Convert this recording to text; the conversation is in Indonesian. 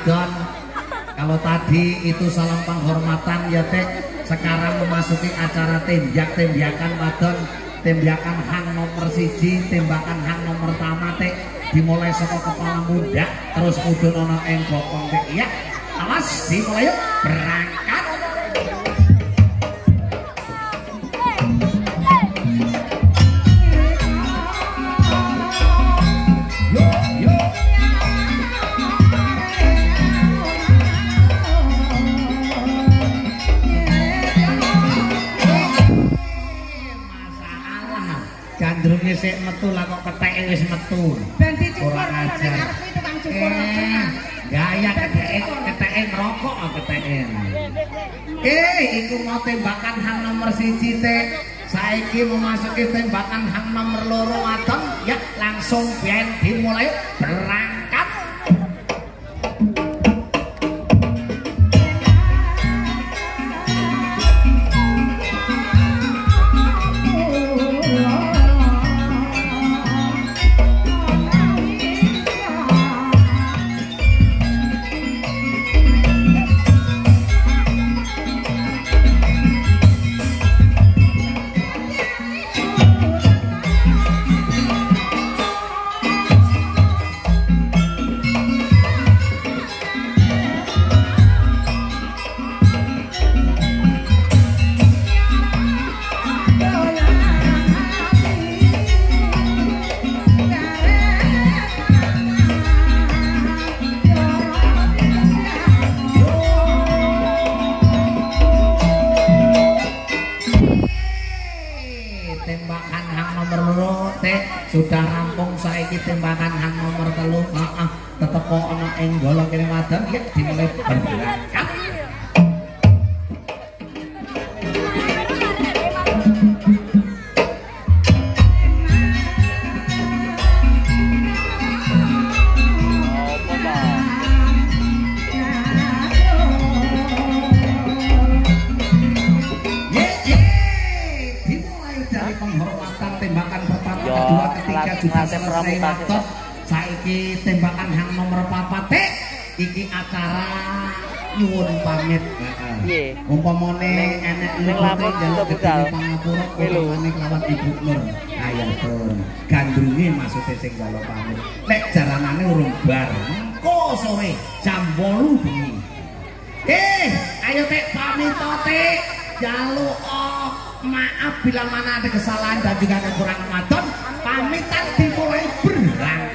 Ramadan. Kalau tadi itu salam penghormatan ya teh, sekarang memasuki acara tembakan wadon, tembakan hang nomor siji, tembakan hang nomor pertama teh dimulai saka kepala muda terus mudhun ana ing bokong teh. Iya, awas dimulai yuk berangkat. Gandrunge sik metu lah kok keteke wis metu. Ben dicukur Kurang ajar. tukang cukur. Gaya keteke ngerokok keteke. Iku mau tembakan hang nomor siji teh. Saiki memasuki tembakan hang nomor loro wadon. Ya langsung ben dimulai berangkat. Tembakan hang nomor loro teh sudah rampung. Saiki tembakan hang nomor telu tetep kok ana ing golong kene wadon ya dimulai berangkat. Penghormatan tembakan pertama, kedua, ketiga sudah selesai waton. Saiki tembakan hang nomor papat teh iki acara nyuwun pamit. Umpamane enek lupute njaluk gedhe pangapura umpamane kelawan Ibu Nur. Ayo Tun, gandrunge maksude sing njaluk pamit. Nek jaranane urung bar, engko sore jam 8 bengi. Ayo teh pamit teh. Jaluk maaf bila mana ada kesalahan dan juga kekurangan wadon. Pamitan dimulai berangkat.